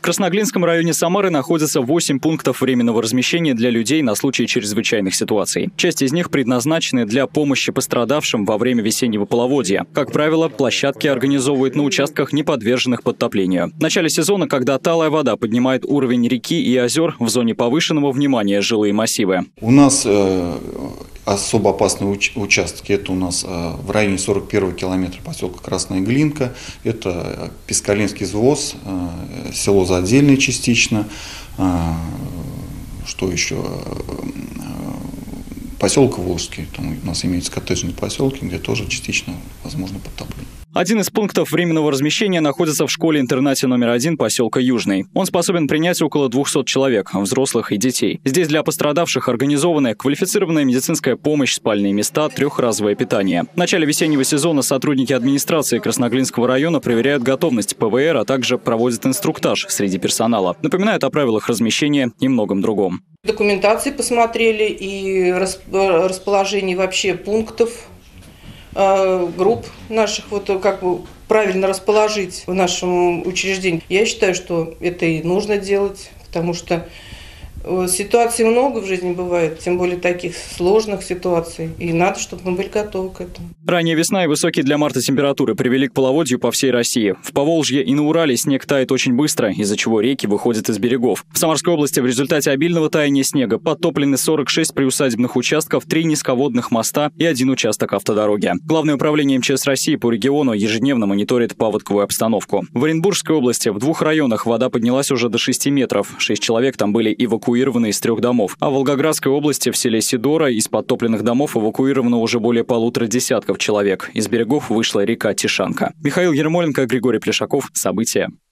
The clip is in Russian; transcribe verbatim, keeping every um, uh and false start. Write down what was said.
Красноглинском районе Самары находится восемь пунктов временного размещения для людей на случай чрезвычайных ситуаций. Часть из них предназначены для помощи пострадавшим во время весеннего половодья. Как правило, площадки организовывают на участках, не подверженных подтоплению. В начале сезона, когда талая вода поднимает уровень реки и озер, в зоне повышенного внимания жилые массивы. У нас э, особо опасные уч участки. Это у нас э, в районе сорок первого километра поселка Красная Глинка. Это Пискалинский взвоз, э, село Задельное частично. Э, что еще? Поселок Волжский. Там у нас имеются коттеджные поселки, где тоже частично возможно подтопление. Один из пунктов временного размещения находится в школе-интернате номер один поселка Южный. Он способен принять около двухсот человек, взрослых и детей. Здесь для пострадавших организованы квалифицированная медицинская помощь, спальные места, трехразовое питание. В начале весеннего сезона сотрудники администрации Красноглинского района проверяют готовность ПВР, а также проводят инструктаж среди персонала. Напоминают о правилах размещения и многом другом. Документации посмотрели и расположение вообще пунктов, групп наших, вот как бы правильно расположить в нашем учреждении. Я считаю, что это и нужно делать, потому что ситуаций много в жизни бывает, тем более таких сложных ситуаций, и надо, чтобы мы были готовы к этому. Ранняя весна и высокие для марта температуры привели к половодью по всей России. В Поволжье и на Урале снег тает очень быстро, из-за чего реки выходят из берегов. В Самарской области в результате обильного таяния снега подтоплены сорок шесть приусадебных участков, три низководных моста и один участок автодороги. Главное управление МЧС России по региону ежедневно мониторит паводковую обстановку. В Оренбургской области в двух районах вода поднялась уже до шести метров. Шесть человек там были эвакуированы из трех домов. А в Волгоградской области в селе Сидора из подтопленных домов эвакуировано уже более полутора десятков человек. Из берегов вышла река Тишанка. Михаил Ермоленко, Григорий Плешаков. События.